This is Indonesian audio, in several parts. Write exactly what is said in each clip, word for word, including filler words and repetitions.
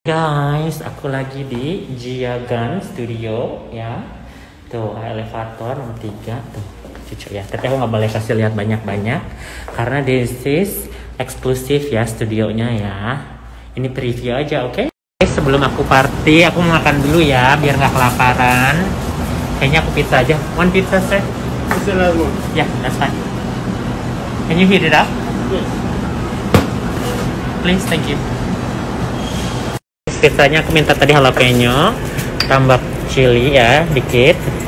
Guys, aku lagi di Gia Gun Studio ya. Tuh elevator nomor tiga tuh cucu ya. Tapi aku nggak boleh kasih lihat banyak-banyak karena this is eksklusif ya studionya ya. Ini preview aja, oke? Okay? Sebelum aku party, aku mau makan dulu ya biar nggak kelaparan. Kayaknya aku pizza aja. One pizza, sir. Ya, yeah, that's fine. Can you heat it up? Yes. Please, thank you. Pizzanya aku minta tadi jalapeno, tambah chili ya, dikit.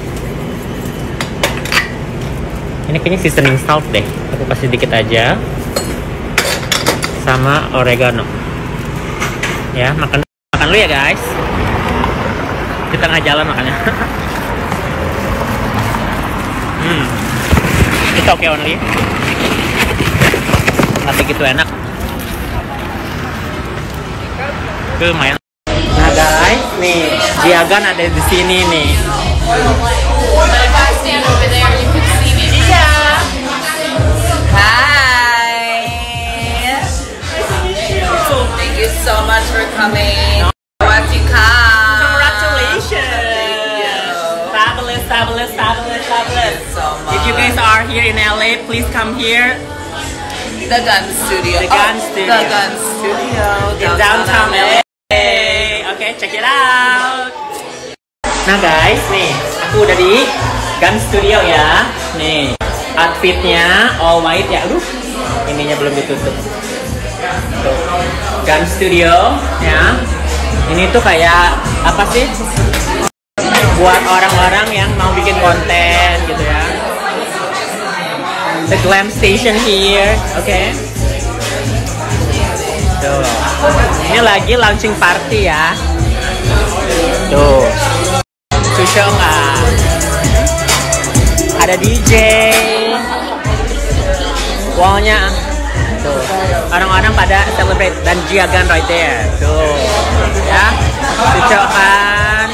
Ini kayaknya seasoning salt deh, aku kasih dikit aja. Sama oregano. Ya, makan makan dulu ya guys. Di tengah jalan makannya. hmm, itu oke okay only. Tapi gitu enak. Itu lumayan. Nah guys, nih Gia Gun ada di sini nih. Hi. Thank you so much for coming. Glad you come. Congratulations. Fabulous, fabulous, fabulous, fabulous. So much. If you guys are here in L A, please come here. The Gun Studio. The Gun oh, Studio. The Gun Studio. In downtown L A. Oke, okay, check it out. Nah guys, nih aku udah di Gun Studio ya. Nih outfitnya all white ya. Aduh, ininya belum ditutup. Tuh. Gun Studio ya. Ini tuh kayak apa sih? Buat orang-orang yang mau bikin konten gitu ya. The glam station here, oke? Okay. Tuh, ini lagi launching party ya. Tuh, cucu nggak? Ada D J, wallnya. Tuh, orang-orang pada celebrate dan Gia Gun right there. Tuh, ya, cucu kan?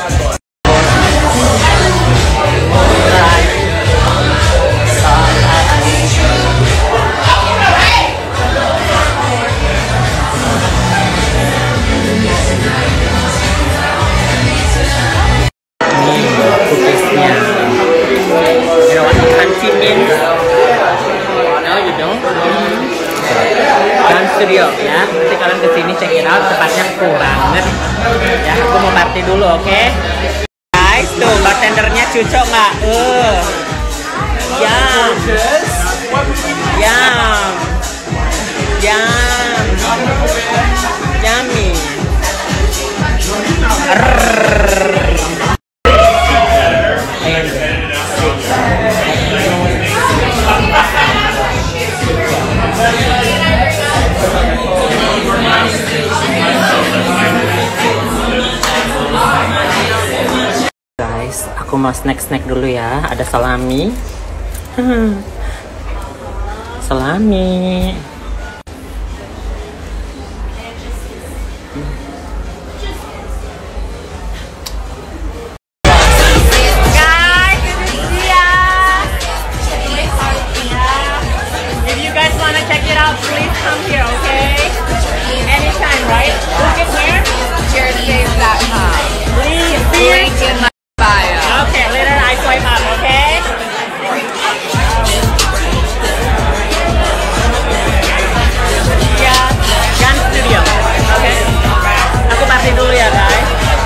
Studio ya, nanti kalian kesini check it out, tempatnya cool banget ya. Aku mau party dulu, oke okay? Guys, tuh bartendernya cucok nggak? Uh, yum, yum, yum, yummy. Guys, aku mau snack-snack dulu ya. Ada salami. Hmm. Salami. Guys, this is Gia. If you guys wanna check it out, please come here, okay? Anytime, right? Book it where? Cheerspace dot com. Please, Link in my bio. okay, later I swipe up, okay? Yeah, Gun Studio, okay? Aku party dulu ya guys.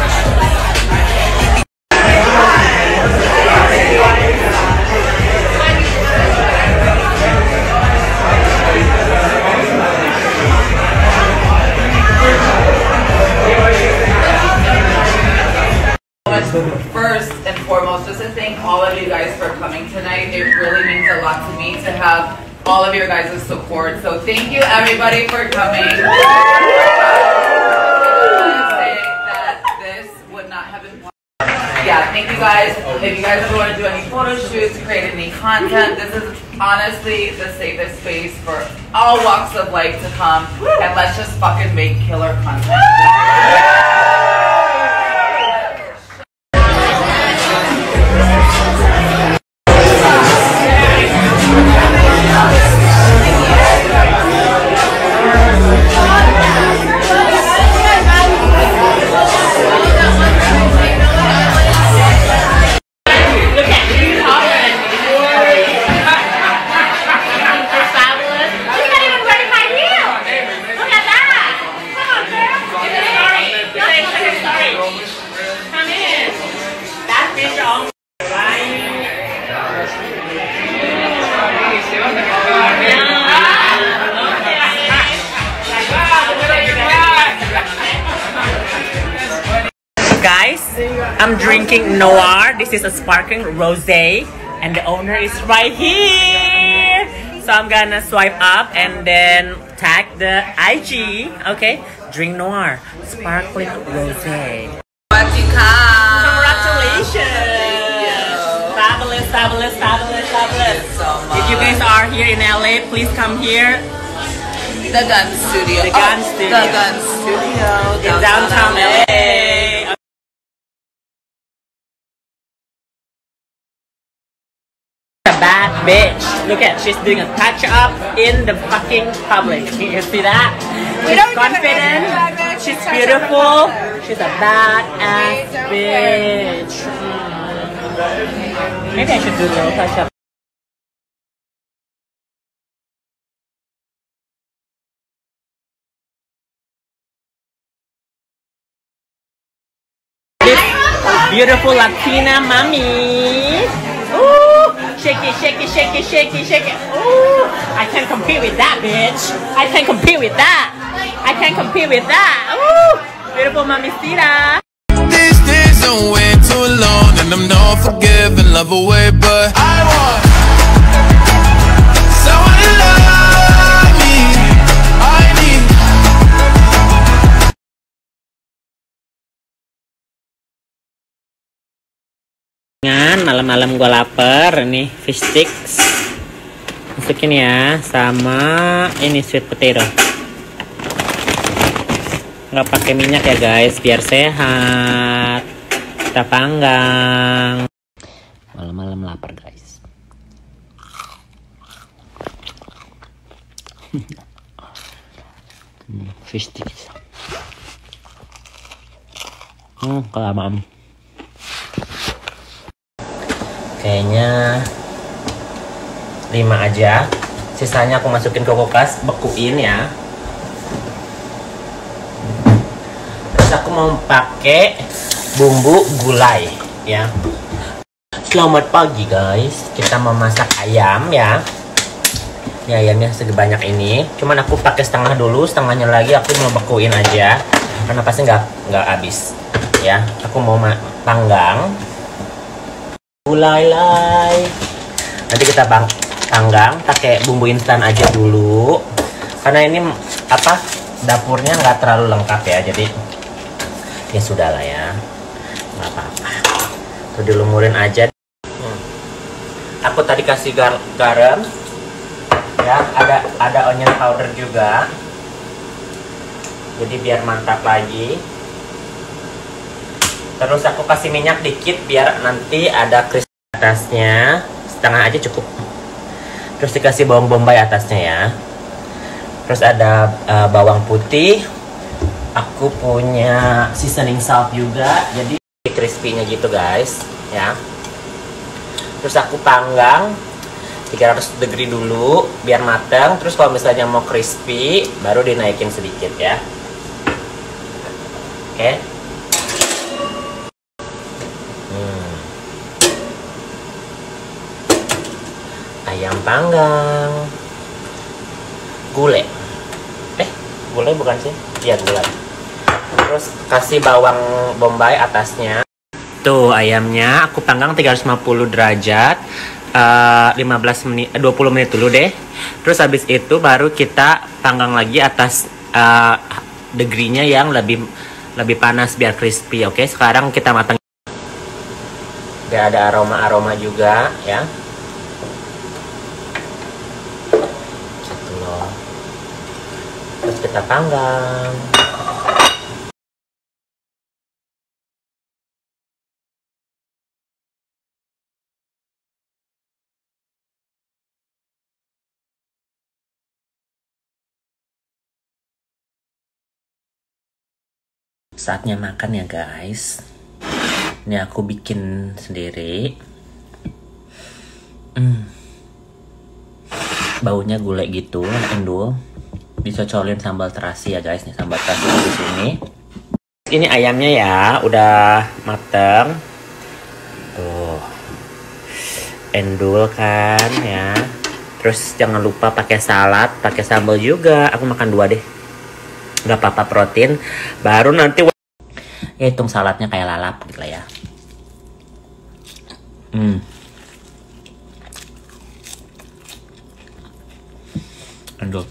First and foremost, just to thank all of you guys for coming tonight. It really means a lot to me to have all of your guys' support. So thank you everybody for coming. I want to say that this would not have been possible. Yeah, thank you guys. If you guys ever want to do any photo shoots, create any content, this is honestly the safest space for all walks of life to come. And let's just fucking make killer content. I'm drinking Noir. This is a sparkling rosé, and the owner is right here. So I'm gonna swipe up and then tag the I G. Okay, drink Noir, sparkling rosé. Congratulations! Fabulous, fabulous, fabulous, fabulous. So If you guys are here in L A, please come here. The Gun Studio. The Gun oh, Studio. The Gun Studio. In downtown L A. A bad bitch. Look at, she's doing a touch up in the fucking public. You see that? She's confident. She's beautiful. She's a bad ass bitch. Mm. Maybe I should do a little touch up. Beautiful Latina mommy. Ooh, shake it, shake it, shake it, shake it, shake it. Ooh, I can't compete with that, bitch. I can't compete with that. I can't compete with that. Ooh, beautiful mamacita. These days don't wait too long, and I'm not forgiving, love away, but I want someone to love me. I need. Malam-malam gue lapar nih, fish sticks masukin ya, sama ini sweet potato. Nggak pakai minyak ya guys, biar sehat. Kita panggang. Malam-malam lapar guys. hmm, fish sticks. Hmm, kelamaan. Kayaknya lima aja, sisanya aku masukin ke kulkas, bekuin ya. Terus aku mau pakai bumbu gulai ya. Selamat pagi guys, kita mau masak ayam ya. Ini ayamnya sebanyak ini, cuman aku pakai setengah dulu, setengahnya lagi aku mau bekuin aja, karena pasti nggak nggak habis ya. Aku mau panggang gulai-lai. Nanti kita bang panggang pakai bumbu instan aja dulu, karena ini apa, dapurnya nggak terlalu lengkap ya, jadi ya sudah lah ya, nggak apa-apa. Tuh dilumurin aja. hmm. Aku tadi kasih gar garam ya, ada ada onion powder juga, jadi biar mantap lagi. Terus aku kasih minyak dikit biar nanti ada crispy atasnya, setengah aja cukup. Terus dikasih bawang bombay atasnya ya. Terus ada uh, bawang putih. Aku punya seasoning salt juga, jadi crispy-nya gitu guys ya. Terus aku panggang tiga ratus degree dulu biar matang. Terus kalau misalnya mau crispy baru dinaikin sedikit ya. Oke. Okay. Ayam panggang, gulai, eh gulai bukan sih? Iya gulai. Terus kasih bawang bombay atasnya. Tuh ayamnya aku panggang tiga ratus lima puluh derajat, uh, lima belas menit, dua puluh menit dulu deh. Terus habis itu baru kita panggang lagi atas uh, degree-nya yang lebih lebih panas biar crispy. Oke, sekarang kita matang. Biar ada aroma-aroma juga ya. Terus kita panggang. Saatnya makan ya guys. Ini aku bikin sendiri. Hmm. Baunya gulai gitu, endul. Dicocolin sambal terasi ya guys, nih sambal terasi di sini. Ini ayamnya ya, udah mateng. Tuh. Endul kan ya. Terus jangan lupa pakai salad, pakai sambal juga. Aku makan dua deh. Gak apa-apa, protein. Baru nanti ya hitung saladnya kayak lalap gitu lah ya. Hmm. Aduh.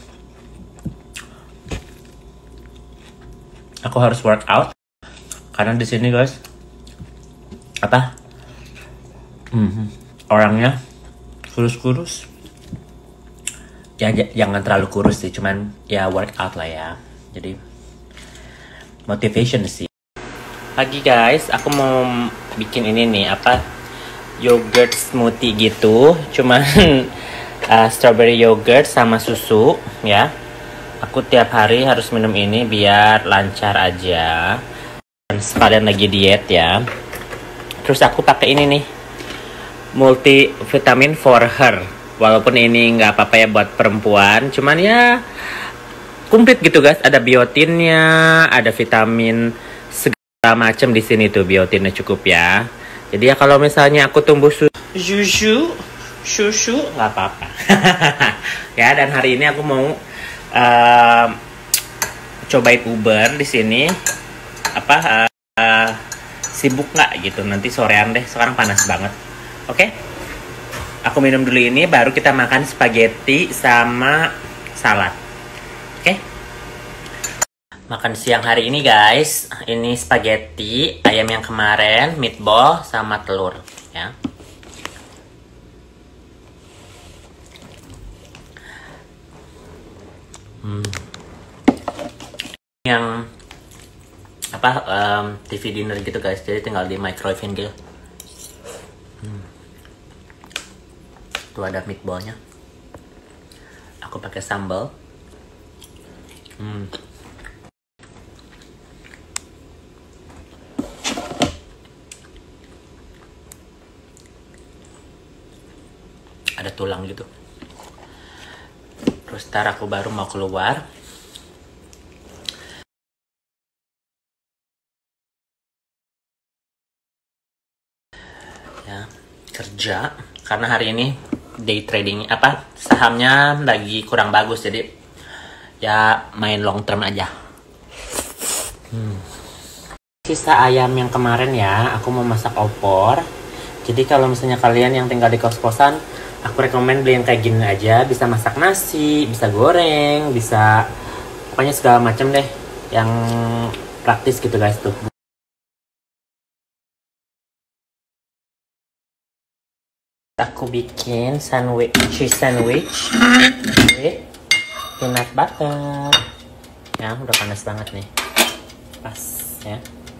Aku harus workout karena di sini guys apa? Hmm, orangnya kurus-kurus. Ya jangan terlalu kurus sih, cuman ya workout lah ya. Jadi motivation sih. Pagi guys, aku mau bikin ini nih apa? Yogurt smoothie gitu, cuman uh, strawberry yogurt sama susu ya. Aku tiap hari harus minum ini biar lancar aja. Sekalian lagi diet ya. Terus aku pakai ini nih, multivitamin for her. Walaupun ini nggak apa-apa ya buat perempuan, cuman ya komplit gitu guys. Ada biotinnya, ada vitamin segala macam di sini tuh, biotinnya cukup ya. Jadi ya kalau misalnya aku tumbuh susu, susu, susu nggak apa-apa. Ya, dan hari ini aku mau uh, cobain Uber di sini. Apa uh, uh, sibuk nggak gitu? Nanti sorean deh. Sekarang panas banget. Oke? Okay? Aku minum dulu ini, baru kita makan spaghetti sama salad. Oke? Okay? Makan siang hari ini guys, ini spaghetti, ayam yang kemarin, meatball, sama telur ya. Hmm. Yang apa um, T V dinner gitu guys, jadi tinggal di microwave gitu. Hmm. Tuh ada meatballnya. Aku pakai sambal. Hmm. Ada tulang gitu. Terus ntar aku baru mau keluar. Ya, kerja karena hari ini day trading apa sahamnya lagi kurang bagus, jadi ya main long term aja. Hmm. Sisa ayam yang kemarin ya, aku mau masak opor. Jadi kalau misalnya kalian yang tinggal di kos-kosan, aku rekomen beli yang kayak gini aja. Bisa masak nasi, bisa goreng, bisa pokoknya segala macam deh yang praktis gitu guys tuh. Aku bikin sandwich, cheese sandwich with peanut butter. Ya, udah panas banget nih. Pas ya.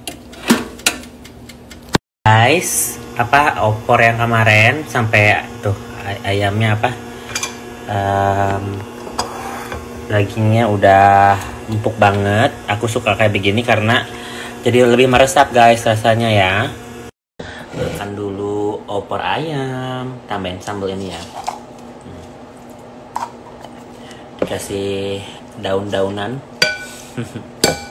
Guys, apa opor yang kemarin sampai tuh ay ayamnya apa? Um, dagingnya udah empuk banget. Aku suka kayak begini karena jadi lebih meresap guys rasanya ya. Makan dulu opor ayam, tambahin sambal ini ya. Hmm. Dikasih daun-daunan.